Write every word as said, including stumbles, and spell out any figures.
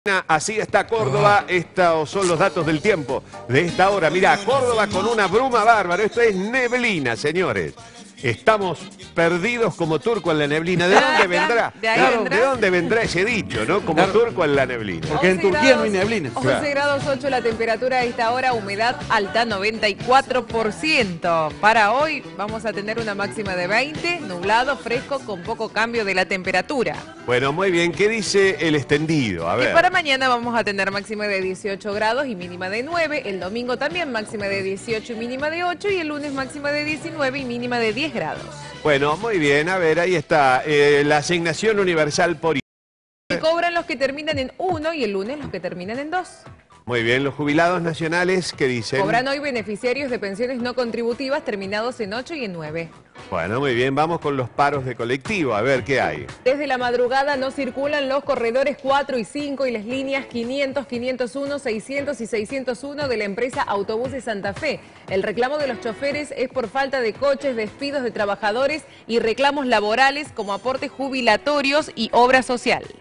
Así está Córdoba, estos son los datos del tiempo de esta hora. Mirá, Córdoba con una bruma bárbara, esto es neblina, señores. Estamos perdidos como turco en la neblina. ¿De dónde vendrá? ¿De ahí Claro, vendrá? ¿de dónde vendrá ese dicho, no? Como Claro. turco en la neblina. Porque en Turquía no hay neblina. once Claro. grados ocho la temperatura a esta hora, humedad alta noventa y cuatro por ciento. Para hoy vamos a tener una máxima de veinte, nublado, fresco, con poco cambio de la temperatura. Bueno, muy bien. ¿Qué dice el extendido? A Y ver. para mañana vamos a tener máxima de dieciocho grados y mínima de nueve. El domingo también máxima de dieciocho y mínima de ocho. Y el lunes máxima de diecinueve y mínima de diez grados. Bueno, muy bien. A ver, ahí está. Eh, la asignación universal por... Y cobran los que terminan en uno y el lunes los que terminan en dos. Muy bien. Los jubilados nacionales, ¿qué dicen? Cobran hoy beneficiarios de pensiones no contributivas terminados en ocho y en nueve. Bueno, muy bien. Vamos con los paros de colectivo. A ver, ¿qué hay? Desde la madrugada no circulan los corredores cuatro y cinco y las líneas quinientos, quinientos uno, seiscientos y seiscientos uno de la empresa Autobuses Santa Fe. El reclamo de los choferes es por falta de coches, despidos de trabajadores y reclamos laborales como aportes jubilatorios y obra social.